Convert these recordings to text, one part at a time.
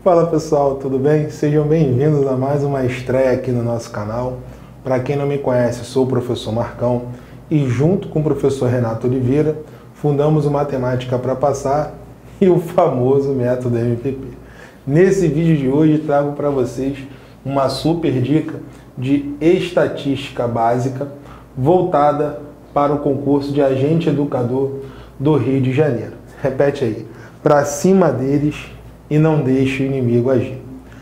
Fala pessoal, tudo bem? Sejam bem-vindos a mais uma estreia aqui no nosso canal. Para quem não me conhece, eu sou o professor Marcão e junto com o professor Renato Oliveira fundamos o Matemática para Passar e o famoso método MPP. Nesse vídeo de hoje trago para vocês uma super dica de estatística básica voltada para o concurso de agente educador do Rio de Janeiro. Repete aí, para cima deles e não deixe o inimigo agir.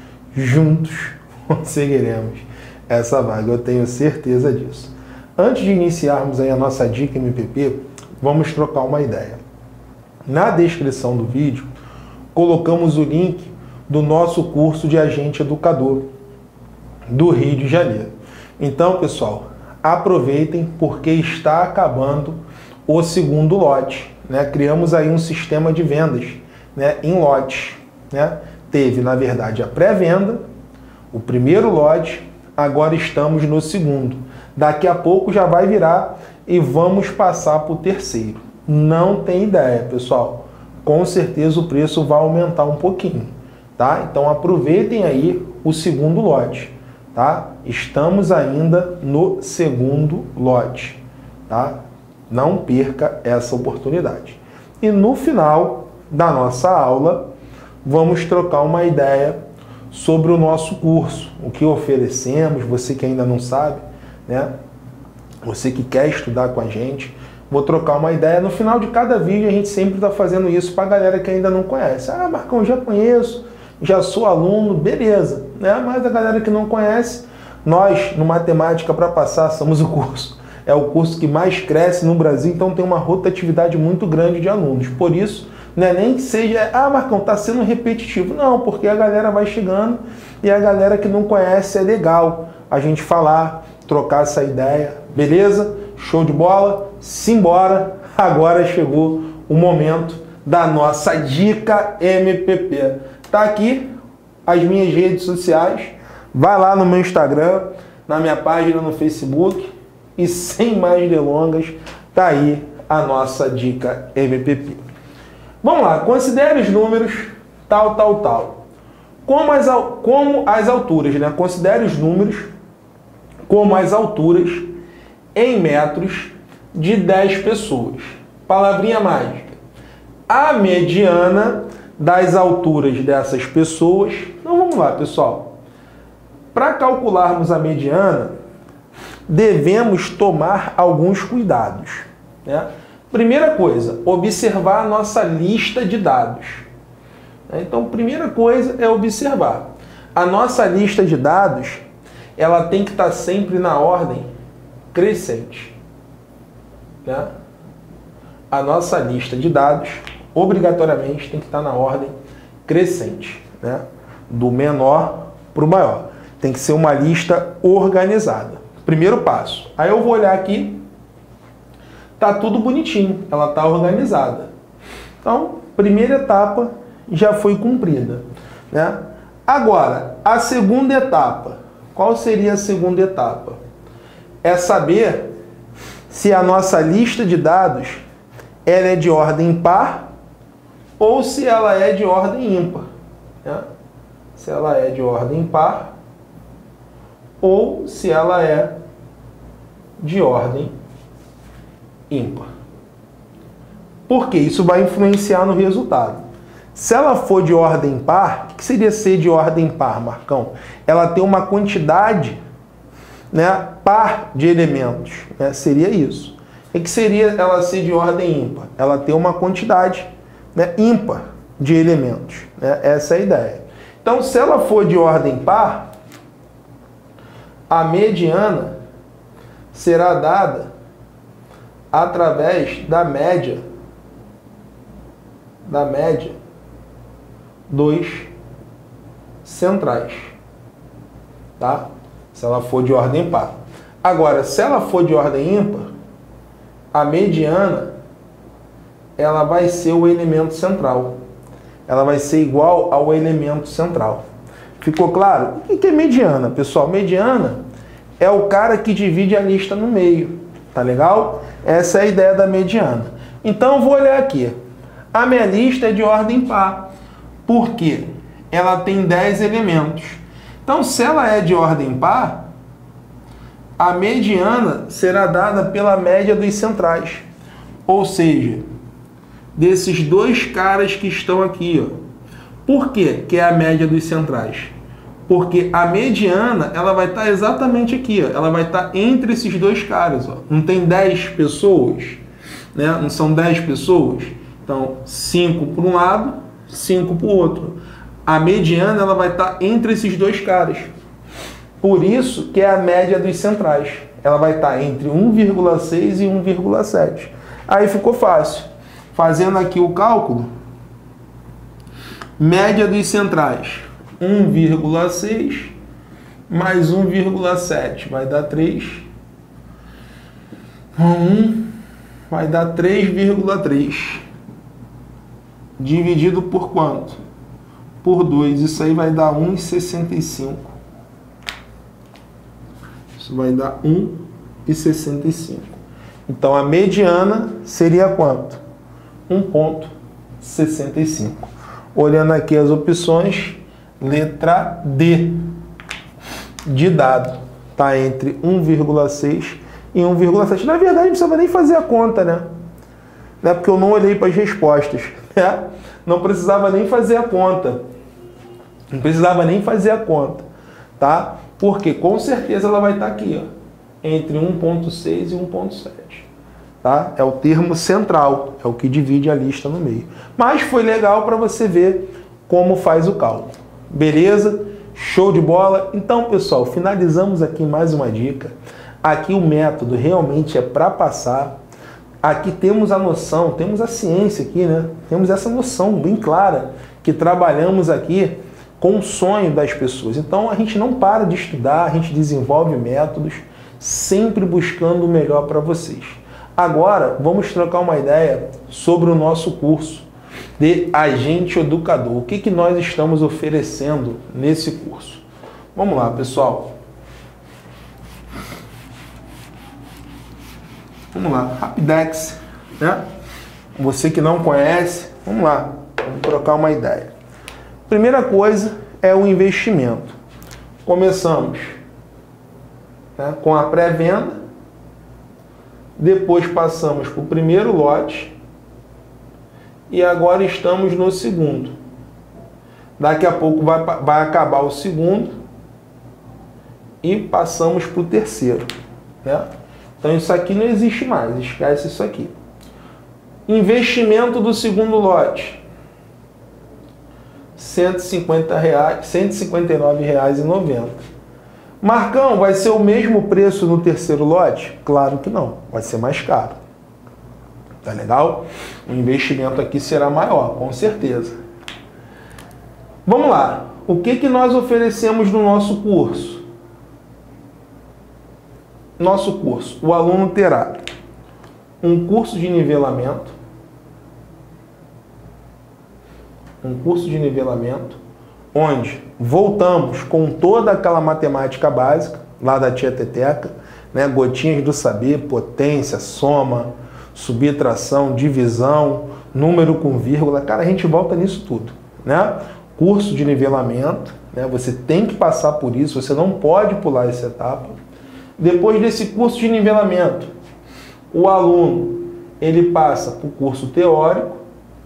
Juntos conseguiremos essa vaga, eu tenho certeza disso. Antes de iniciarmos aí a nossa dica MPP, vamos trocar uma ideia. Na descrição do vídeo, colocamos o link do nosso curso de agente educador do Rio de Janeiro. Então, pessoal, aproveitem porque está acabando o segundo lote, né? Criamos aí um sistema de vendas, né, em lotes, né? Teve, na verdade, a pré-venda, o primeiro lote, agora estamos no segundo. Daqui a pouco já vai virar e vamos passar para o terceiro. Não tem ideia, pessoal. Com certeza o preço vai aumentar um pouquinho, tá? Então aproveitem aí o segundo lote, tá? Estamos ainda no segundo lote, tá? Não perca essa oportunidade. E no final da nossa aula, vamos trocar uma ideia sobre o nosso curso, o que oferecemos, você que ainda não sabe, né? Você que quer estudar com a gente, vou trocar uma ideia. No final de cada vídeo a gente sempre está fazendo isso para a galera que ainda não conhece. Ah, Marcão, já conheço, já sou aluno, beleza, né? Mas a galera que não conhece, nós no Matemática para Passar somos o curso. É o curso que mais cresce no Brasil, então tem uma rotatividade muito grande de alunos. Por isso, não é nem que seja, ah, Marcão, tá sendo repetitivo. Não, porque a galera vai chegando e a galera que não conhece é legal a gente falar, trocar essa ideia, beleza? Show de bola? Simbora! Agora chegou o momento da nossa dica MPP. Tá aqui as minhas redes sociais, vai lá no meu Instagram, na minha página no Facebook e sem mais delongas, tá aí a nossa dica MPP. Vamos lá, considere os números tal. Como as alturas, né? Considere os números como as alturas em metros de 10 pessoas. Palavrinha mágica. A mediana das alturas dessas pessoas. Então vamos lá, pessoal. Para calcularmos a mediana, devemos tomar alguns cuidados, né? Primeira coisa, observar a nossa lista de dados. Então, primeira coisa é observar. A nossa lista de dados, ela tem que estar sempre na ordem crescente, né? A nossa lista de dados, obrigatoriamente, tem que estar na ordem crescente, né? Do menor para o maior. Tem que ser uma lista organizada. Primeiro passo. Aí eu vou olhar aqui, tá tudo bonitinho, ela tá organizada. Então, primeira etapa já foi cumprida, né? Agora, a segunda etapa. Qual seria a segunda etapa? É saber se a nossa lista de dados ela é de ordem par ou se ela é de ordem ímpar, né? Se ela é de ordem par ou se ela é de ordem ímpar. Porque isso vai influenciar no resultado. Se ela for de ordem par, o que seria ser de ordem par, Marcão? Ela tem uma quantidade, né, par de elementos, né? Seria isso. O que seria ela ser de ordem ímpar? Ela tem uma quantidade, né, ímpar de elementos, né? Essa é a ideia. Então, se ela for de ordem par, a mediana será dada através da média dos centrais, tá? Se ela for de ordem par. Agora, se ela for de ordem ímpar, a mediana ela vai ser o elemento central. Ela vai ser igual ao elemento central. Ficou claro? O que é mediana, pessoal? Mediana é o cara que divide a lista no meio, tá legal? Essa é a ideia da mediana. Então, eu vou olhar aqui. A minha lista é de ordem par. Por quê? ela tem 10 elementos. Então, se ela é de ordem par, a mediana será dada pela média dos centrais. Ou seja, desses dois caras que estão aqui, ó. Por quê que é a média dos centrais? Porque a mediana, ela vai estar exatamente aqui, ó. Ela vai estar entre esses dois caras, ó. Não tem 10 pessoas, né? Não são 10 pessoas? Então, 5 para um lado, 5 para o outro. A mediana, ela vai estar entre esses dois caras. Por isso que é a média dos centrais. Ela vai estar entre 1,6 e 1,7. Aí ficou fácil. Fazendo aqui o cálculo, média dos centrais, 1,6 mais 1,7 vai dar 3. 1 vai dar 3,3. Dividido por quanto? Por 2. Isso aí vai dar 1,65. Isso vai dar 1,65. Então, a mediana seria quanto? 1,65. Olhando aqui as opções, letra D de dado está entre 1,6 e 1,7. Na verdade, não precisava nem fazer a conta, né? Porque eu não olhei para as respostas. Né? Não precisava nem fazer a conta. Não precisava nem fazer a conta. Tá? Porque com certeza ela vai estar aqui, ó, entre 1,6 e 1,7. Tá? É o termo central, é o que divide a lista no meio. Mas foi legal para você ver como faz o cálculo. Beleza? Show de bola? Então, pessoal, finalizamos aqui mais uma dica. Aqui o método realmente é para passar. Aqui temos a noção, temos a ciência aqui, né? Temos essa noção bem clara que trabalhamos aqui com o sonho das pessoas. Então, a gente não para de estudar, a gente desenvolve métodos, sempre buscando o melhor para vocês. Agora, vamos trocar uma ideia sobre o nosso curso de agente educador. O que nós estamos oferecendo nesse curso? Vamos lá, pessoal. Vamos lá, Rapidex, né? Você que não conhece, vamos lá, vamos trocar uma ideia. Primeira coisa é o investimento. Começamos, né, com a pré-venda. Depois passamos para o primeiro lote e agora estamos no segundo. Daqui a pouco vai acabar o segundo e passamos para o terceiro. Né? Então isso aqui não existe mais, esquece isso aqui. Investimento do segundo lote, R$ 159,90. Marcão, vai ser o mesmo preço no terceiro lote? Claro que não, vai ser mais caro. Tá legal? O investimento aqui será maior, com certeza. Vamos lá. O que nós oferecemos no nosso curso? Nosso curso, o aluno terá um curso de nivelamento, onde voltamos com toda aquela matemática básica, lá da tia Teteca, né? Gotinhas do saber, potência, soma, subtração, divisão, número com vírgula. Cara, a gente volta nisso tudo, né? Curso de nivelamento, né? Você tem que passar por isso, você não pode pular essa etapa. Depois desse curso de nivelamento, o aluno, ele passa para o curso teórico,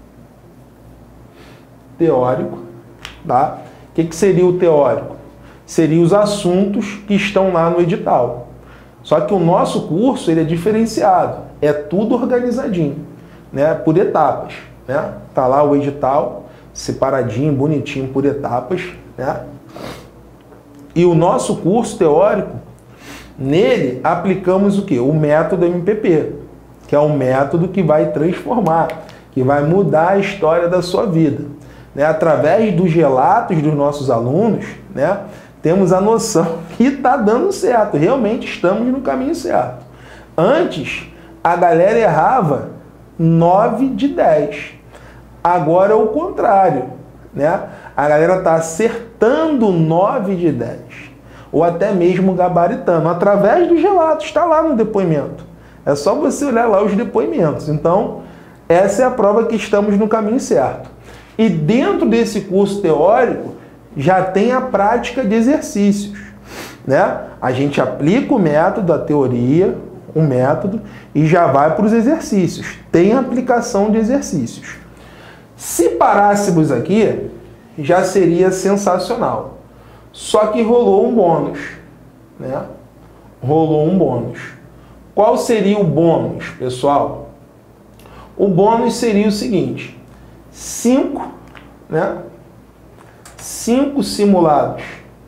tá? O que seria o teórico? Seriam os assuntos que estão lá no edital. Só que o nosso curso, ele é diferenciado, é tudo organizadinho, né? Por etapas, né? Tá lá o edital, separadinho, bonitinho por etapas, né? E o nosso curso teórico, nele aplicamos o quê? O método MPP, que é um método que vai transformar, que vai mudar a história da sua vida. Né? Através dos relatos dos nossos alunos, né, temos a noção que está dando certo, realmente estamos no caminho certo. Antes, a galera errava 9 de 10. Agora é o contrário, né? A galera está acertando 9 de 10. Ou até mesmo gabaritando, através dos relatos, está lá no depoimento. É só você olhar lá os depoimentos. Então, essa é a prova que estamos no caminho certo. E dentro desse curso teórico, já tem a prática de exercícios, né? A gente aplica o método, a teoria, o método, e já vai para os exercícios. Tem aplicação de exercícios. Se parássemos aqui, já seria sensacional. Só que rolou um bônus, né? Rolou um bônus. Qual seria o bônus, pessoal? O bônus seria o seguinte: 5, né? 5 simulados.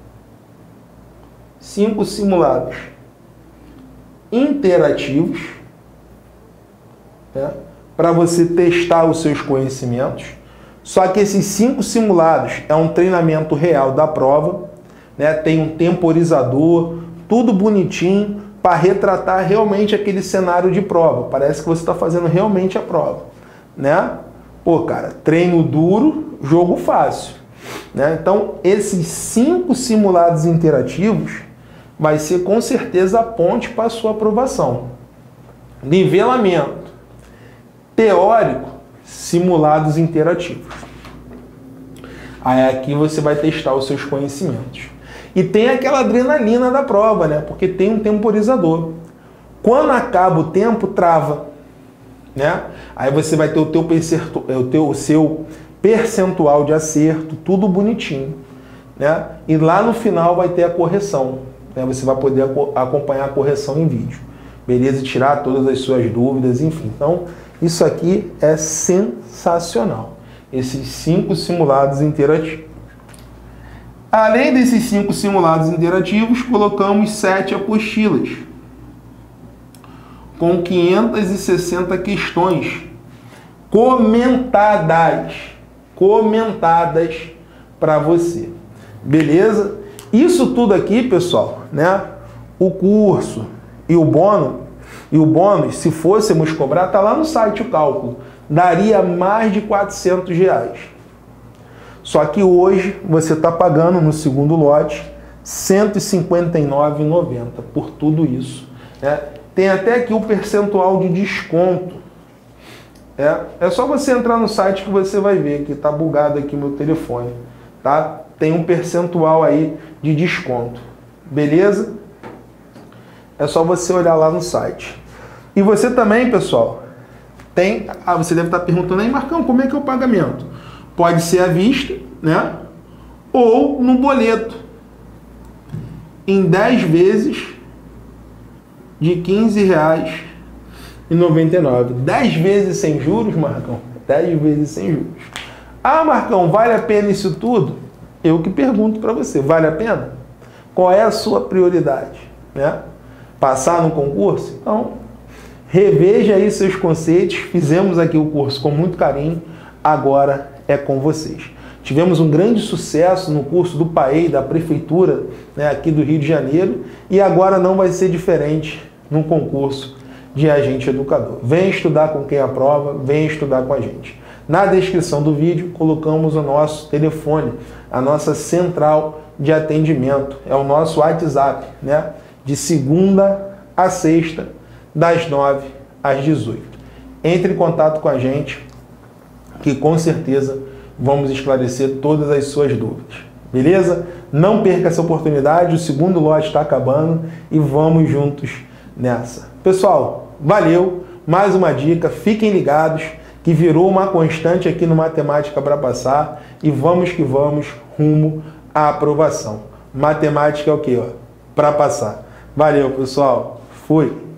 5 simulados interativos, né? Para você testar os seus conhecimentos. Só que esses 5 simulados é um treinamento real da prova, né? Tem um temporizador, tudo bonitinho, para retratar realmente aquele cenário de prova. Parece que você está fazendo realmente a prova, né? Pô, cara, treino duro, jogo fácil, né? Então, esses 5 simulados interativos vai ser com certeza a ponte para a sua aprovação. Nivelamento teórico, simulados interativos. Aí aqui você vai testar os seus conhecimentos. E tem aquela adrenalina da prova, né? Porque tem um temporizador. Quando acaba o tempo, trava, né? Aí você vai ter o seu percentual de acerto, tudo bonitinho, né? E lá no final vai ter a correção, né? Você vai poder acompanhar a correção em vídeo, beleza? Tirar todas as suas dúvidas, enfim. Então, isso aqui é sensacional. Esses 5 simulados interativos. Além desses 5 simulados interativos, colocamos 7 apostilas com 560 questões comentadas para você. Beleza? Isso tudo aqui, pessoal, né? O curso e o bônus, se fôssemos cobrar, tá lá no site o cálculo. Daria mais de R$400. Só que hoje você está pagando no segundo lote R$ 159,90 por tudo isso, né? Tem até aqui o percentual de desconto. É só você entrar no site que você vai ver que está bugado aqui meu telefone, tá? Tem um percentual aí de desconto, beleza? É só você olhar lá no site. E você também, pessoal, tem... você deve estar perguntando aí, Marcão, como é que é o pagamento? Pode ser à vista, né? Ou no boleto, em 10 vezes de R$ 15,99. 10 vezes sem juros, Marcão? 10 vezes sem juros. Ah, Marcão, vale a pena isso tudo? Eu que pergunto para você, vale a pena? Qual é a sua prioridade, né? Passar no concurso? Então, reveja aí seus conceitos. Fizemos aqui o curso com muito carinho, agora é com vocês. Tivemos um grande sucesso no curso do PAEI, da Prefeitura, né, aqui do Rio de Janeiro, e agora não vai ser diferente no concurso de agente educador. Vem estudar com quem aprova, vem estudar com a gente. Na descrição do vídeo colocamos o nosso telefone, a nossa central de atendimento, é o nosso WhatsApp, né, de segunda a sexta, das 9 às 18. Entre em contato com a gente, que com certeza vamos esclarecer todas as suas dúvidas. Beleza? Não perca essa oportunidade, o segundo lote está acabando e vamos juntos nessa. Pessoal, valeu! Mais uma dica, fiquem ligados que virou uma constante aqui no Matemática para Passar e vamos que vamos rumo à aprovação. Matemática é o quê? Para passar. Valeu, pessoal! Fui!